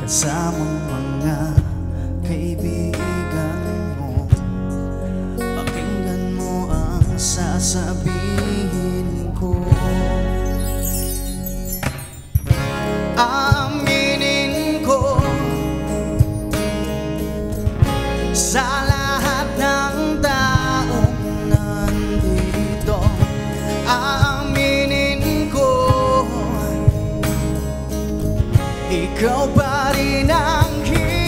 kasamang mga kaibigan mo. Pakinggan mo ang sasabihin ko. Aaminin ko sa lahat ng taong nandito. Aaminin ko, ikaw pa rin ang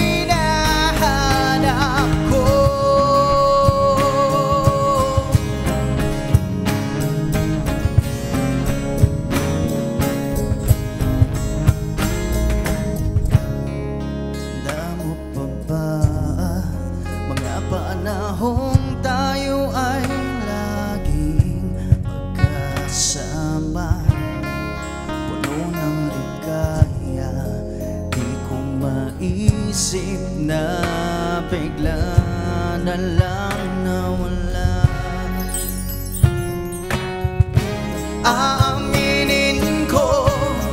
hinahanap ko. Tanda mo pa ba mga panahong tayo ay laging magkasama? Puno ng ligaya, di ko maisip na bigla na lang nawala. Aaminin ko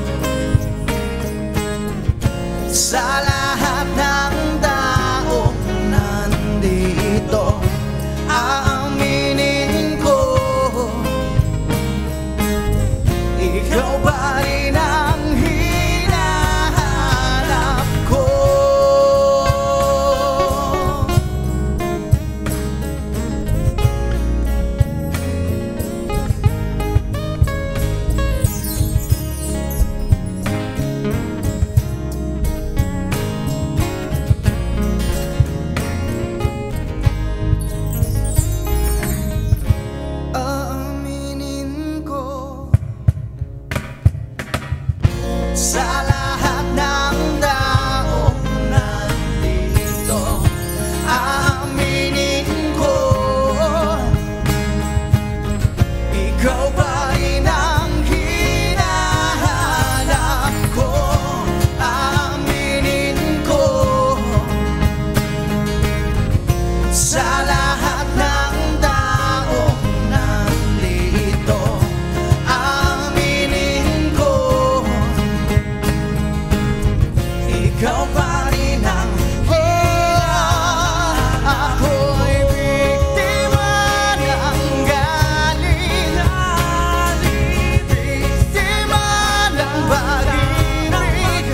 sa lahat ng taong nandito. Aaminin ko, ikaw pa rin ang hinahanap ko. Aaminin ko sa lahat ng taong nandito. Aaminin ko, ikaw pa rin ang hinahanap ko. Aaminin ko sa lahat ng taong nandito. Aaminin ko, ikaw pa rin ang ako'y biktima ng galit, biktima ng pag-ibig,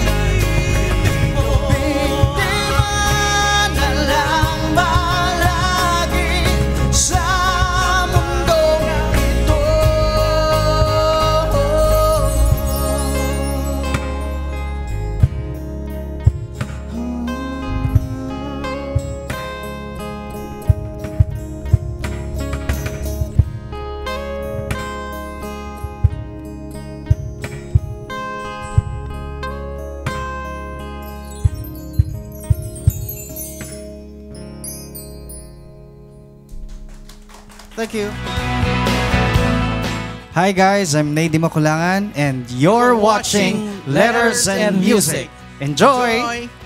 biktima na lang palagi sa mundong ito. Thank you. Hi guys, I'm Ney Dimaculangan and you're watching Letters and Music. Enjoy!